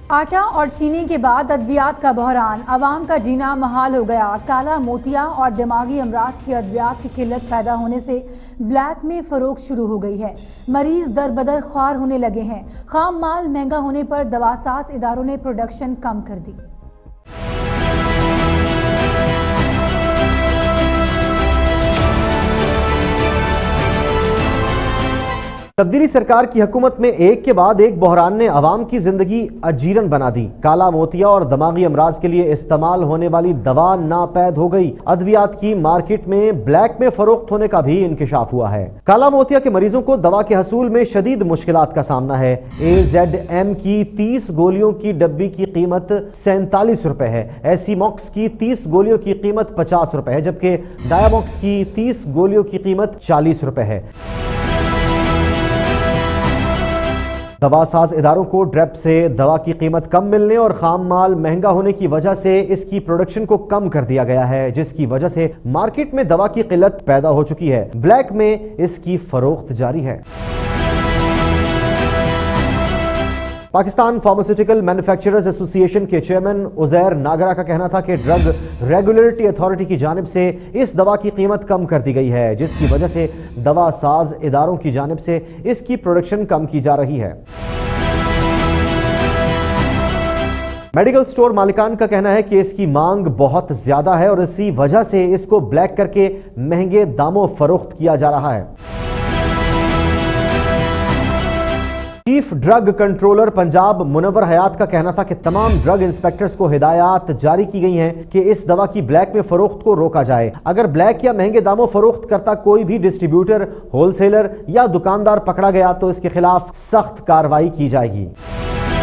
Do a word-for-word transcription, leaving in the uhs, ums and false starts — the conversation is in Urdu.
آٹا اور چینی کے بعد ادویات کا بحران، عوام کا جینا محال ہو گیا۔ کالا موتیا اور دماغی امراض کی ادویات کی قلت پیدا ہونے سے بلیک میں فروخت شروع ہو گئی ہے۔ مریض در بدر خوار ہونے لگے ہیں۔ خام مال مہنگا ہونے پر دواساز اداروں نے پروڈکشن کم کر دی۔ تبدیلی سرکار کی حکومت میں ایک کے بعد ایک بحران نے عوام کی زندگی اجیرن بنا دی۔ کالا موتیا اور دماغی امراض کے لیے استعمال ہونے والی دوا ناپید ہو گئی۔ ادویات کی مارکیٹ میں بلیک میں فروخت ہونے کا بھی انکشاف ہوا ہے۔ کالا موتیا کے مریضوں کو دوا کے حصول میں شدید مشکلات کا سامنا ہے۔ اے زیڈ ایم کی تیس گولیوں کی ڈبی کی قیمت سینتالیس روپے ہے۔ ایسی موکس کی تیس گولیوں کی قیمت پچاس روپے ہے، جبکہ ڈایاموکس کی تیس گولیوں کی قیمت چالیس روپے ہے۔ دوا ساز اداروں کو ڈرپ سے دوا کی قیمت کم ملنے اور خام مال مہنگا ہونے کی وجہ سے اس کی پروڈکشن کو کم کر دیا گیا ہے، جس کی وجہ سے مارکیٹ میں دوا کی قلت پیدا ہو چکی ہے۔ بلیک میں اس کی فروخت جاری ہے۔ پاکستان فارماسیوٹیکل مینوفیکچررز ایسوسی ایشن کے چیئرمین عزیر ناگرہ کا کہنا تھا کہ ڈرگ ریگولیٹری اتھارٹی کی جانب سے اس دوا کی قیمت کم کر دی گئی ہے، جس کی وجہ سے دوا ساز اداروں کی جانب سے اس کی پروڈکشن کم کی جا رہی ہے۔ میڈیکل سٹور مالکان کا کہنا ہے کہ اس کی مانگ بہت زیادہ ہے اور اسی وجہ سے اس کو بلیک کر کے مہنگے داموں فروخت کیا جا رہا ہے۔ Chief drug controller Punjab Munawar Hayat کا کہنا تھا کہ تمام ڈرگ انسپیکٹرز کو ہدایات جاری کی گئی ہیں کہ اس دوا کی بلیک میں فروخت کو روکا جائے۔ اگر بلیک یا مہنگے داموں فروخت کرتا کوئی بھی ڈسٹریبیوٹر، ہول سیلر یا دکاندار پکڑا گیا تو اس کے خلاف سخت کارروائی کی جائے گی۔